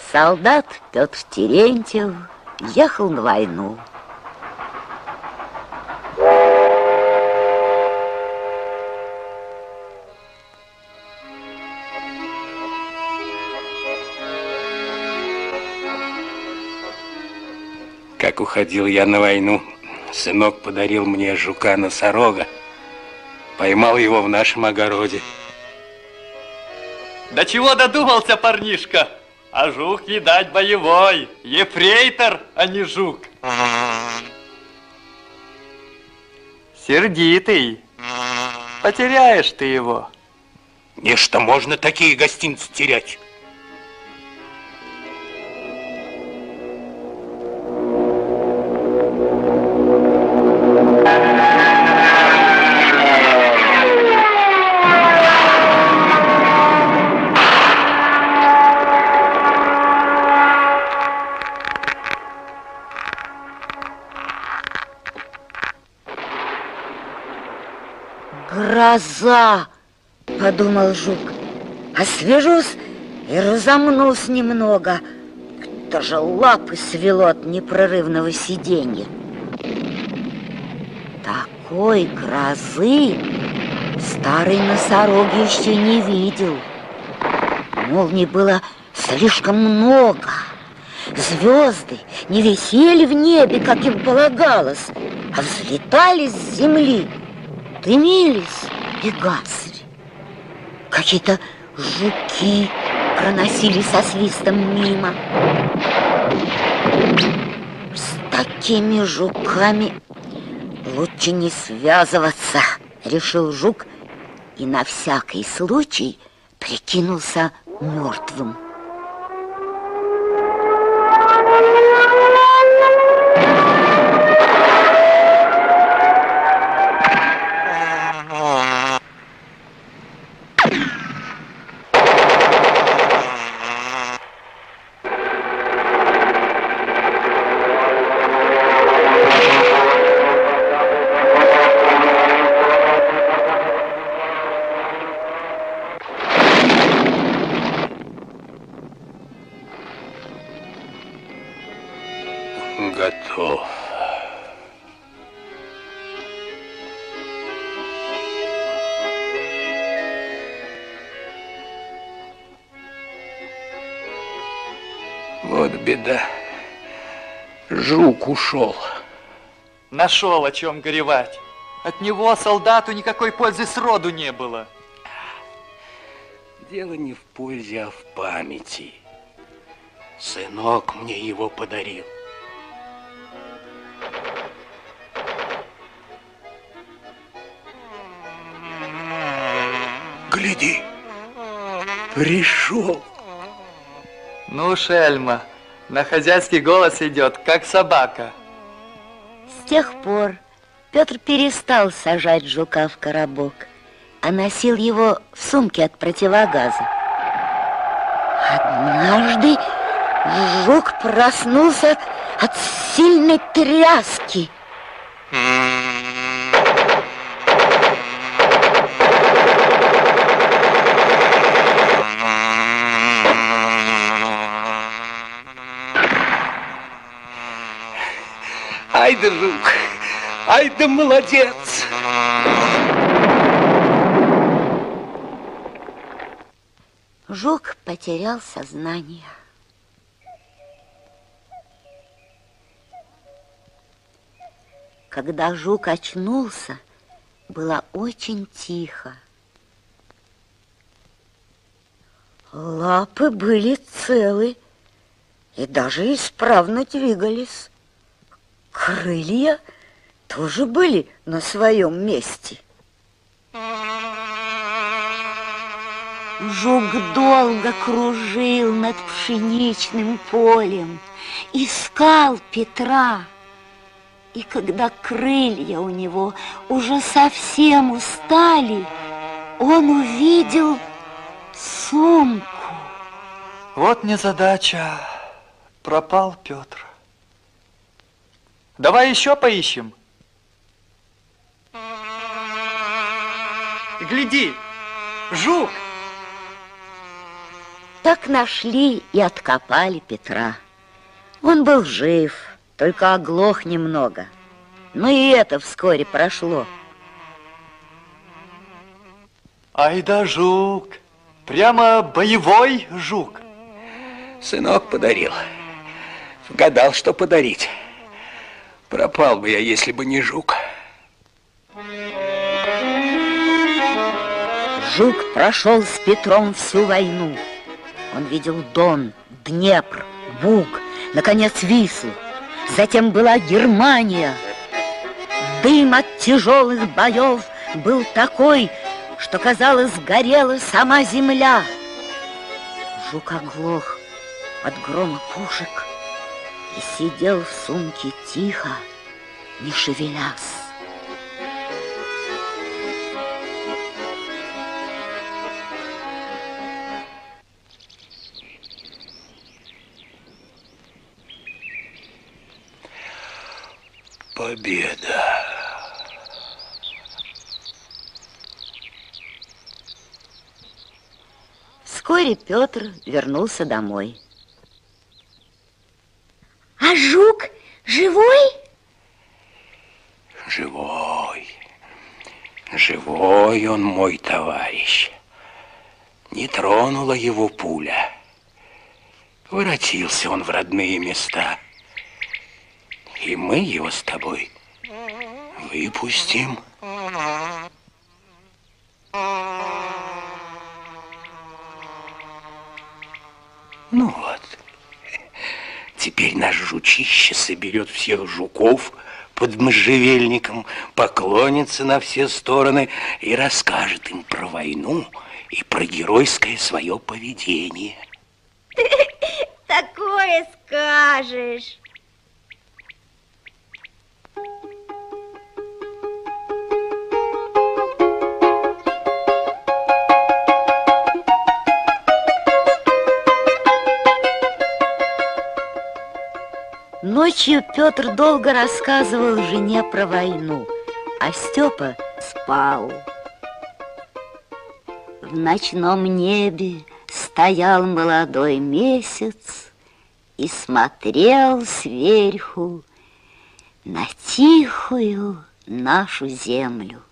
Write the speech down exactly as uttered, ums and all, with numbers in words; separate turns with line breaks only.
Солдат Петр Терентьев ехал на войну.
Как уходил я на войну, сынок подарил мне жука-носорога. Поймал его в нашем огороде.
До чего додумался парнишка? А жук, видать, боевой. Ефрейтор, а не жук. Сердитый. Потеряешь ты его.
Нечто можно такие гостинцы терять.
Гроза, подумал жук. Освежусь и разомнусь немного. Даже лапы свело от непрерывного сиденья. Такой грозы старый носорог еще не видел. Молний было слишком много. Звезды не висели в небе, как им полагалось, а взлетали с земли, дымились и гасли. Какие-то жуки проносились со свистом мимо. С такими жуками лучше не связываться, решил жук и на всякий случай прикинулся мертвым.
Готов. Вот беда. Жук ушел.
Нашел, о чем горевать. От него солдату никакой пользы сроду не было.
Дело не в пользе, а в памяти. Сынок мне его подарил. Гляди, пришел.
Ну, шельма, на хозяйский голос идет, как собака.
С тех пор Петр перестал сажать жука в коробок, а носил его в сумке от противогаза. Однажды жук проснулся от сильной тряски.
Ай да жук, ай да молодец.
Жук потерял сознание. Когда жук очнулся, было очень тихо. Лапы были целы и даже исправно двигались. Крылья тоже были на своем месте. Жук долго кружил над пшеничным полем, искал Петра. И когда крылья у него уже совсем устали, он увидел сумку.
Вот незадача. Пропал Петр. Давай еще поищем. Гляди, жук.
Так нашли и откопали Петра. Он был жив, только оглох немного. Но и это вскоре прошло.
Ай да жук, прямо боевой жук.
Сынок подарил. Вгадал, что подарить. Пропал бы я, если бы не жук.
Жук прошел с Петром всю войну. Он видел Дон, Днепр, Буг, наконец Вислу. Затем была Германия. Дым от тяжелых боев был такой, что, казалось, горела сама земля. Жук оглох от грома пушек и сидел в сумке тихо, не шевелясь.
Победа.
Вскоре Петр вернулся домой.
А жук живой?
Живой. Живой он, мой товарищ. Не тронула его пуля. Воротился он в родные места. И мы его с тобой выпустим. Ну вот, теперь наш жучище соберет всех жуков под можжевельником, поклонится на все стороны и расскажет им про войну и про геройское свое поведение.
Такое скажешь.
Ночью Петр долго рассказывал жене про войну, а Степа спал. В ночном небе стоял молодой месяц и смотрел сверху на тихую нашу землю.